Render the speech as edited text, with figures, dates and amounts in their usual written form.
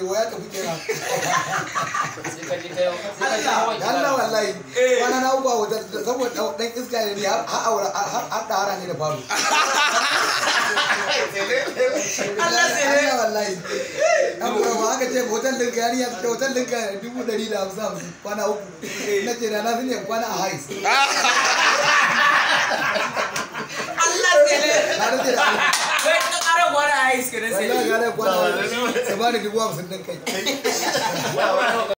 wa ya tafi kenan. sai ka je kai Allah wallahi kwana na uku a hotel saboda dan iska ne har ɗara ne da faru. Allah wallahi amma aka ce hotel ɗinka yarinya ta hotel ɗinka 150 kwana uku na ce da na fi ne kwana a hais. Allah sai ne wai ka ƙara kwana a hais kenan sai wallahi ƙara kwana su ba ni 50,000 ɗin kai.